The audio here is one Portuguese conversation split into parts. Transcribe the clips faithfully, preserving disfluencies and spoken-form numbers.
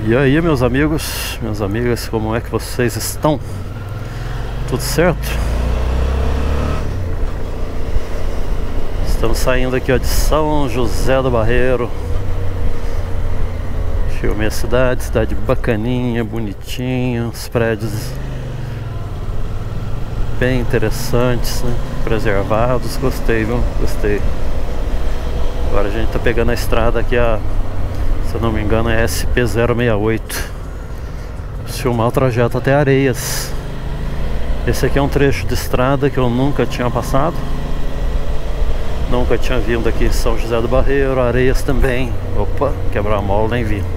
E aí, meus amigos, minhas amigas, como é que vocês estão? Tudo certo? Estamos saindo aqui ó, de São José do Barreiro. Filmei a cidade, cidade bacaninha, bonitinha, os prédios bem interessantes, né? Preservados, gostei, viu? Gostei. Agora a gente tá pegando a estrada aqui, a, se eu não me engano é S P zero seis oito. Vou filmar o trajeto até Areias. Esse aqui é um trecho de estrada que eu nunca tinha passado. Nunca tinha vindo aqui em São José do Barreiro, Areias também. Opa, quebrar a mola, nem vi.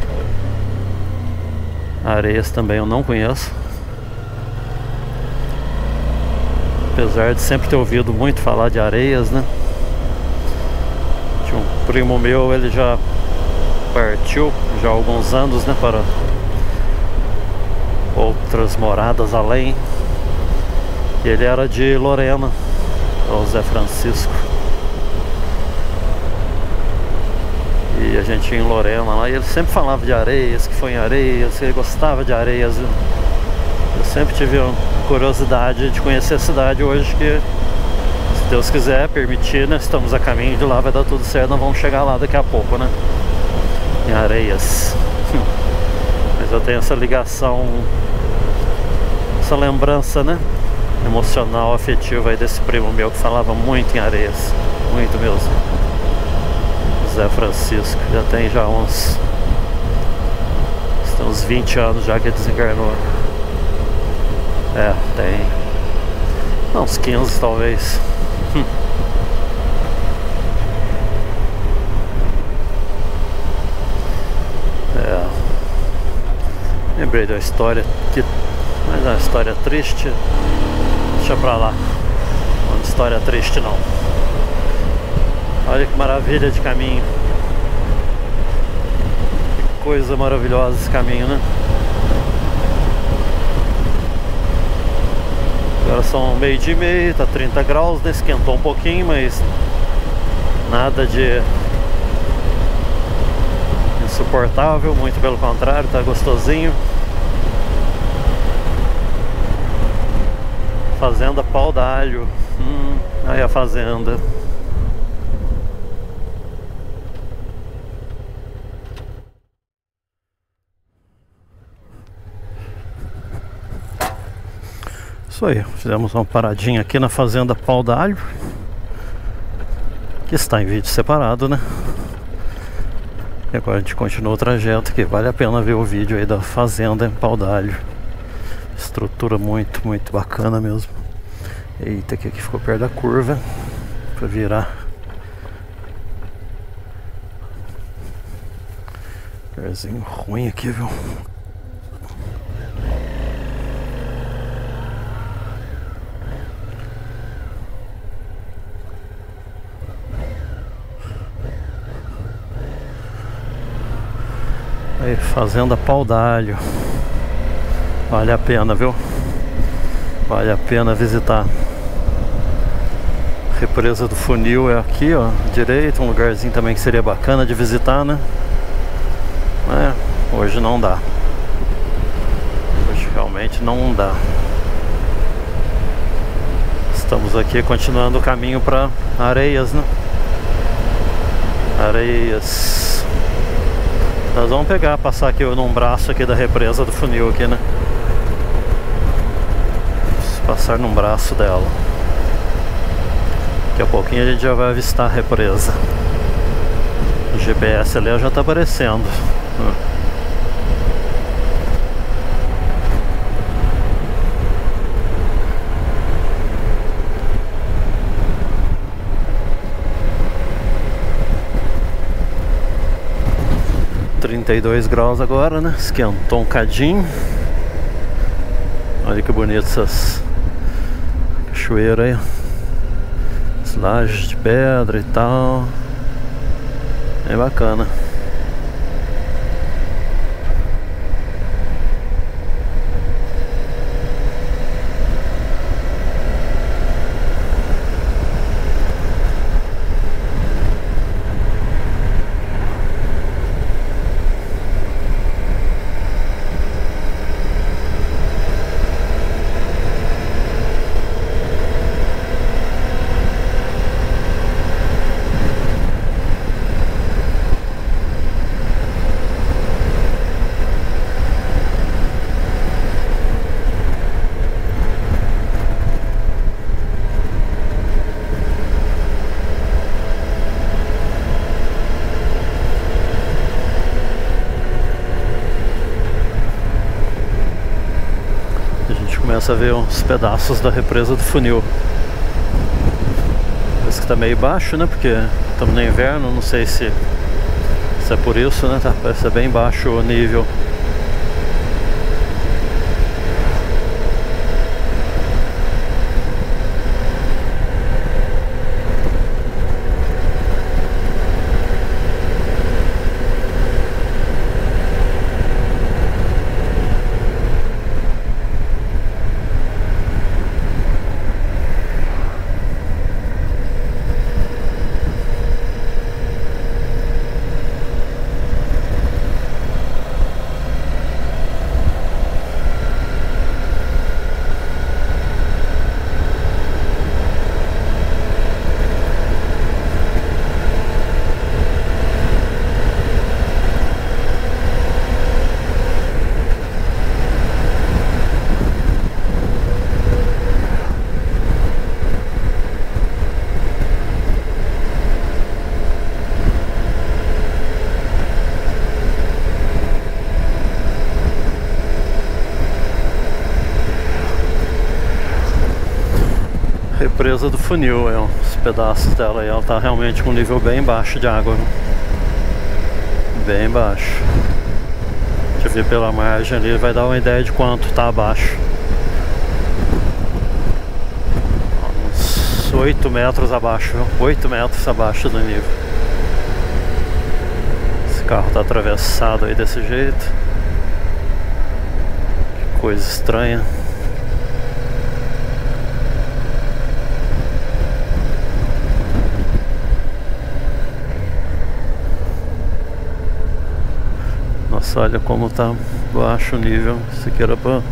Areias também eu não conheço. Apesar de sempre ter ouvido muito falar de Areias, né? Tinha um primo meu, ele já partiu já há alguns anos, né? Para outras moradas além. E ele era de Lorena, o Zé Francisco. E a gente ia em Lorena lá e ele sempre falava de Areias, que foi em Areias, que ele gostava de Areias. Eu sempre tive uma curiosidade de conhecer a cidade hoje, que se Deus quiser, permitir, né? Estamos a caminho de lá, vai dar tudo certo, nós vamos chegar lá daqui a pouco, né? Em Areias. Mas eu tenho essa ligação, essa lembrança, né? Emocional, afetiva aí desse primo meu que falava muito em Areias. Muito mesmo. Zé Francisco, já tem já uns uns vinte anos já que ele desencarnou. É, tem não, uns quinze talvez. hum. É, lembrei da história que, mas é uma história triste. Deixa pra lá. Não é uma história triste não. Olha que maravilha de caminho. Que coisa maravilhosa esse caminho, né? Agora são meio dia e meio, tá trinta graus, né? Esquentou um pouquinho, mas nada de insuportável, muito pelo contrário, tá gostosinho. Fazenda Pau d'Alho. Hum, aí a fazenda. Isso aí, fizemos uma paradinha aqui na Fazenda Pau d'Alho, que está em vídeo separado, né? E agora a gente continua o trajeto, que vale a pena ver o vídeo aí da Fazenda em Pau d'Alho. Estrutura muito, muito bacana mesmo. Eita, aqui, aqui ficou perto da curva pra virar. Lugarzinho ruim aqui, viu? Aí, Fazenda Pau d'Alho. Vale a pena, viu? Vale a pena visitar. Represa do Funil é aqui, ó, direito, um lugarzinho também que seria bacana de visitar, né? É, hoje não dá. Hoje realmente não dá. Estamos aqui continuando o caminho para Areias, né? Areias. Nós vamos pegar, passar aqui num braço aqui da represa do Funil aqui, né? Passar num braço dela. Daqui a pouquinho a gente já vai avistar a represa. O G P S ali já tá aparecendo. trinta e dois graus agora, né? Esquentou um cadinho. Olha que bonito essas cachoeiras aí. As lajes de pedra e tal. É bacana. começa a ver uns pedaços da represa do funil. Esse que tá meio baixo, né? Porque estamos no inverno, não sei se, se é por isso, né? Tá, parece ser bem baixo o nível. Represa do funil, é, os pedaços dela aí, ela tá realmente com um nível bem baixo de água, né? Bem baixo. Deixa eu ver pela margem ali, vai dar uma ideia de quanto tá abaixo. Uns oito metros abaixo, oito metros abaixo do nível. Esse carro tá atravessado aí desse jeito. Que coisa estranha. Nossa, olha como tá baixo o nível. Isso aqui era pra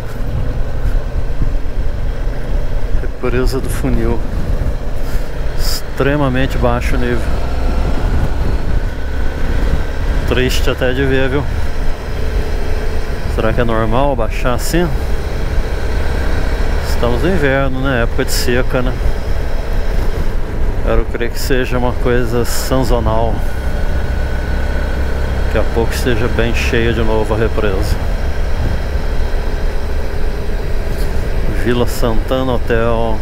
represa do funil. Extremamente baixo o nível. Triste até de ver, viu? Será que é normal baixar assim? Estamos no inverno, né? Época de seca, né? Eu creio que seja uma coisa sazonal. Daqui a pouco esteja bem cheia de novo a represa. Vila Santana Hotel.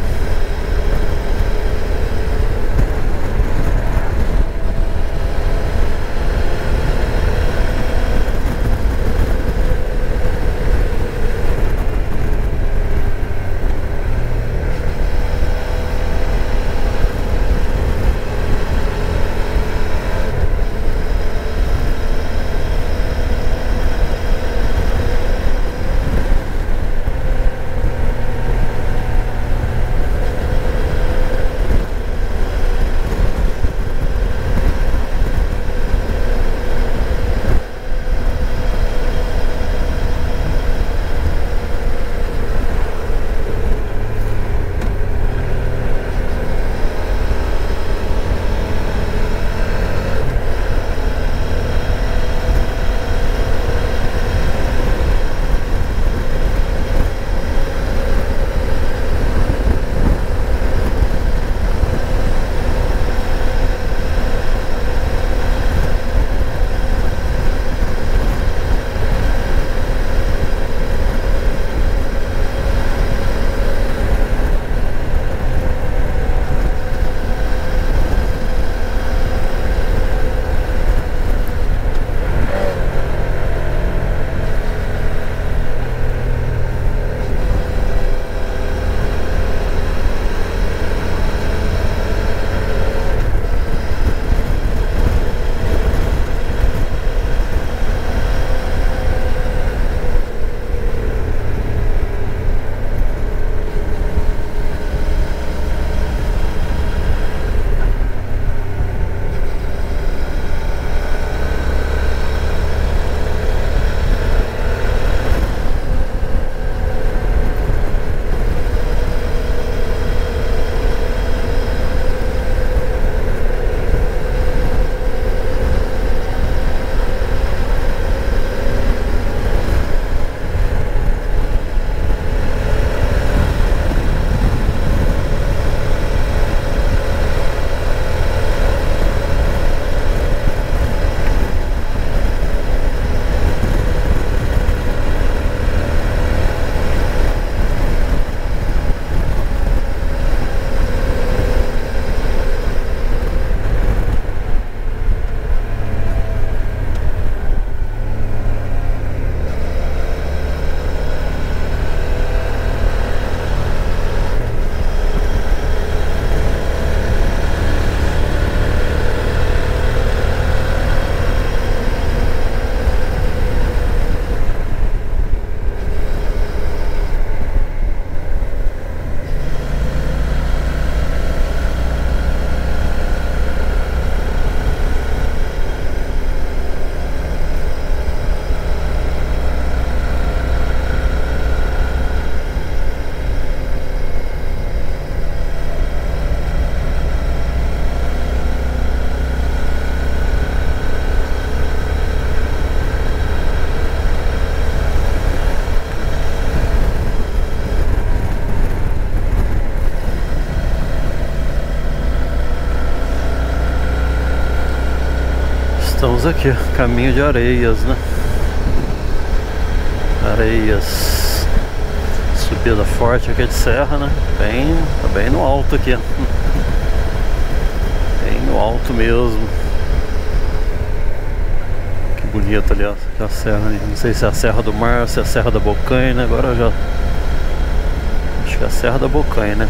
Estamos aqui, caminho de Areias, né? Areias. Subida forte aqui de serra, né? Bem, tá bem no alto aqui. Bem no alto mesmo. Que bonito ali, ó. A serra ali. Não sei se é a Serra do Mar, se é a Serra da Bocaina. Agora eu já... acho que é a Serra da Bocaina, né?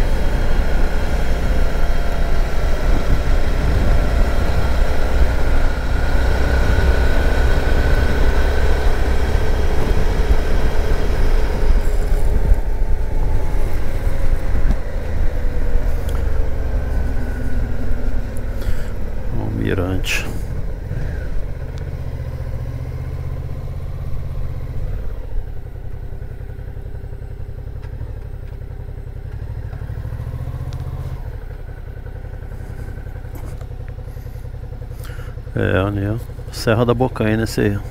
Mirante. É, ali, ó. Serra da Bocaina, esse aí.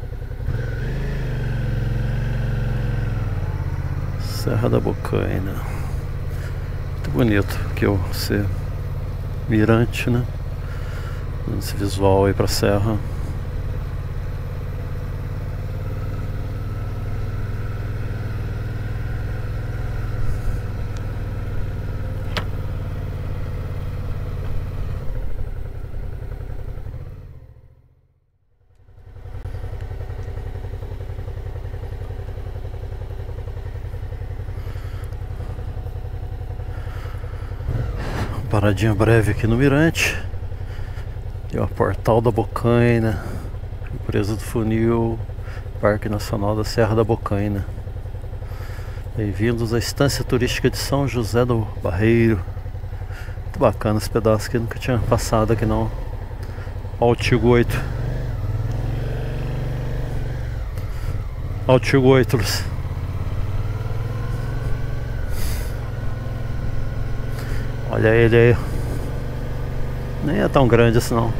Serra da Bocaina. Muito bonito aqui o esse mirante, né? Esse visual aí pra serra. Paradinha breve aqui no mirante. Aqui, ó, Portal da Bocaina, Empresa do Funil, Parque Nacional da Serra da Bocaina. Bem-vindos à Estância Turística de São José do Barreiro. Muito bacana esse pedaço aqui, nunca tinha passado aqui não. Ó o Tigo oito. Ó o Tigo oito. Olha ele aí. Nem é tão grande assim não.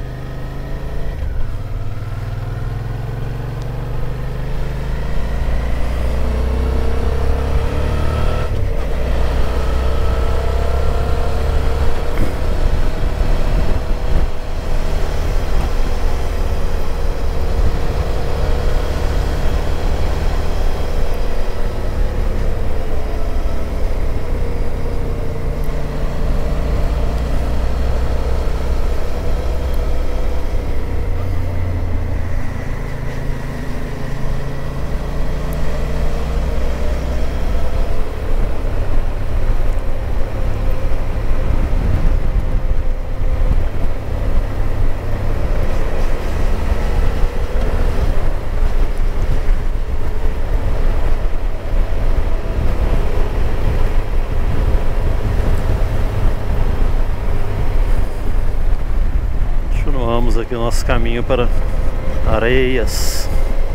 Continuamos aqui o nosso caminho para Areias.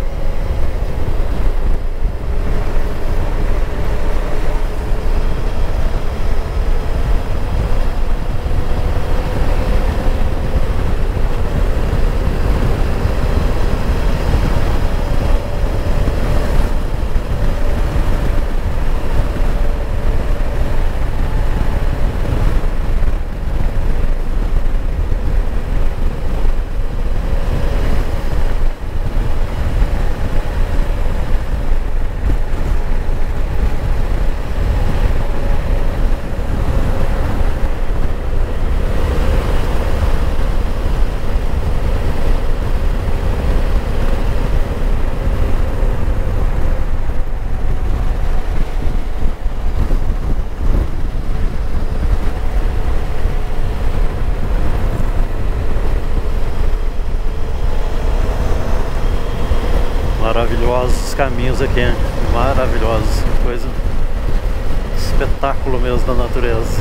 Maravilhosos caminhos aqui, hein? Maravilhosos, coisa, espetáculo mesmo da natureza.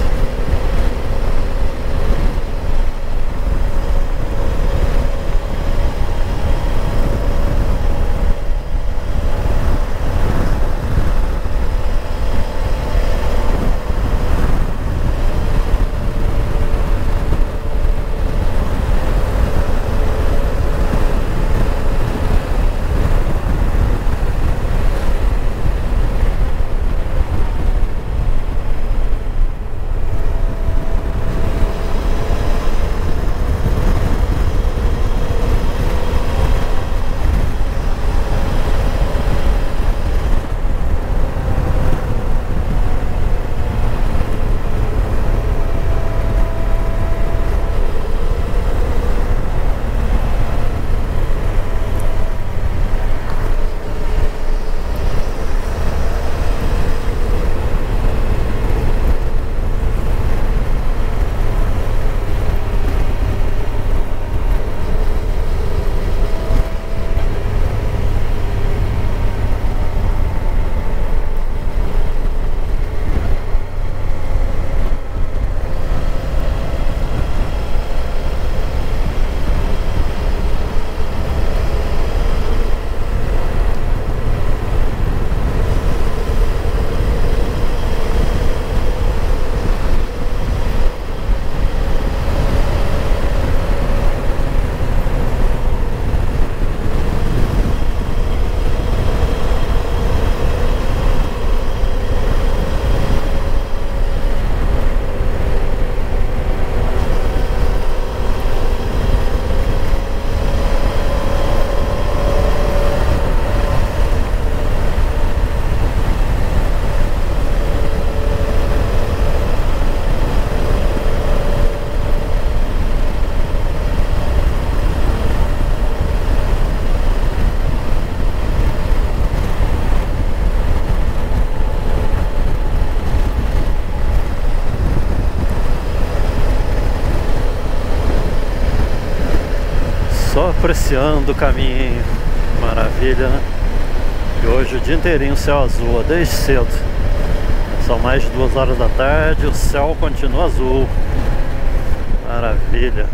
Só apreciando o caminho. Maravilha, né? E hoje o dia inteirinho céu azul, desde cedo. São mais de duas horas da tarde, o céu continua azul. Maravilha.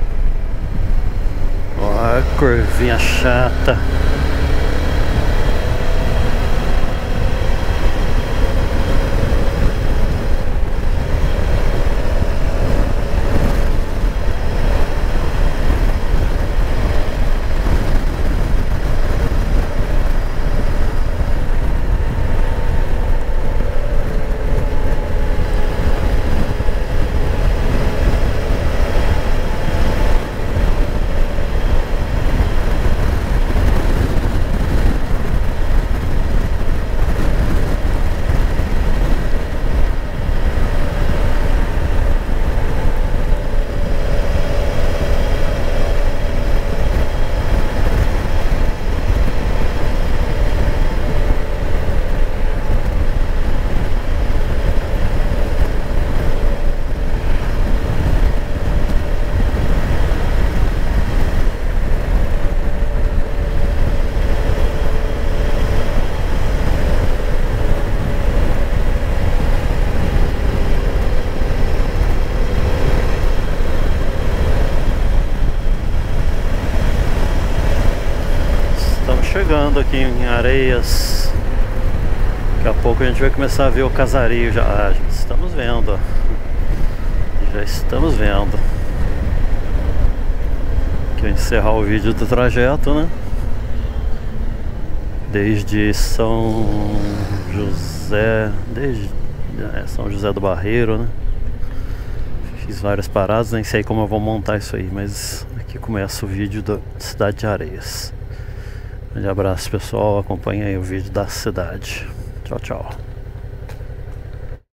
Ó, a curvinha chata. Chegando aqui em Areias. Daqui a pouco a gente vai começar a ver o casario já. Ah, já estamos vendo, ó. Já estamos vendo. Aqui eu encerrar o vídeo do trajeto, né? Desde São José, desde é, São José do Barreiro, né? Fiz várias paradas, nem sei como eu vou montar isso aí, mas aqui começa o vídeo da cidade de Areias. Um grande abraço, pessoal, acompanha aí o vídeo da cidade. Tchau, tchau.